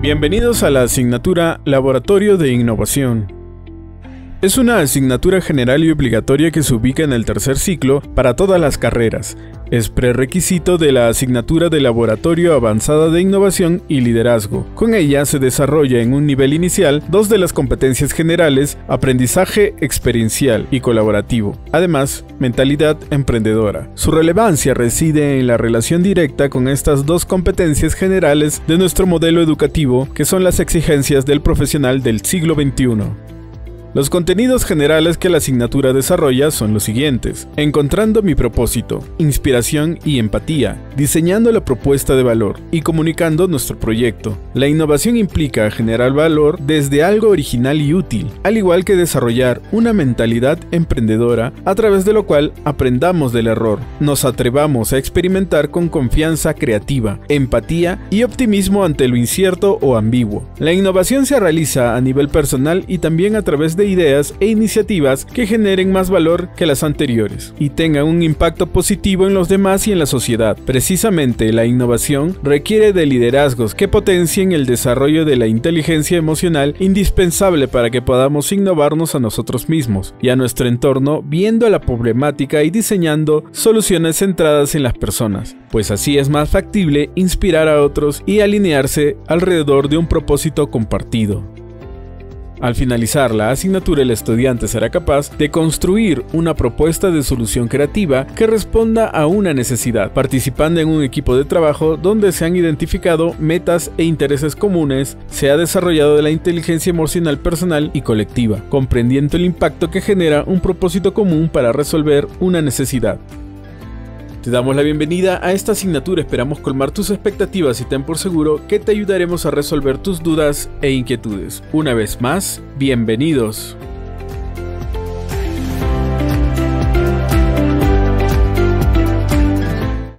Bienvenidos a la asignatura Laboratorio de Innovación. Es una asignatura general y obligatoria que se ubica en el tercer ciclo para todas las carreras. Es prerequisito de la asignatura de Laboratorio Avanzada de Innovación y Liderazgo. Con ella se desarrolla en un nivel inicial dos de las competencias generales, aprendizaje experiencial y colaborativo. Además, mentalidad emprendedora. Su relevancia reside en la relación directa con estas dos competencias generales de nuestro modelo educativo, que son las exigencias del profesional del siglo XXI. Los contenidos generales que la asignatura desarrolla son los siguientes: encontrando mi propósito, inspiración y empatía, diseñando la propuesta de valor y comunicando nuestro proyecto. La innovación implica generar valor desde algo original y útil, al igual que desarrollar una mentalidad emprendedora a través de lo cual aprendamos del error, nos atrevamos a experimentar con confianza creativa, empatía y optimismo ante lo incierto o ambiguo. La innovación se realiza a nivel personal y también a través de ideas e iniciativas que generen más valor que las anteriores y tengan un impacto positivo en los demás y en la sociedad. Precisamente, la innovación requiere de liderazgos que potencien el desarrollo de la inteligencia emocional indispensable para que podamos innovarnos a nosotros mismos y a nuestro entorno, viendo la problemática y diseñando soluciones centradas en las personas, pues así es más factible inspirar a otros y alinearse alrededor de un propósito compartido. Al finalizar la asignatura, el estudiante será capaz de construir una propuesta de solución creativa que responda a una necesidad, participando en un equipo de trabajo donde se han identificado metas e intereses comunes, se ha desarrollado la inteligencia emocional personal y colectiva, comprendiendo el impacto que genera un propósito común para resolver una necesidad. Te damos la bienvenida a esta asignatura, esperamos colmar tus expectativas y ten por seguro que te ayudaremos a resolver tus dudas e inquietudes. Una vez más, bienvenidos.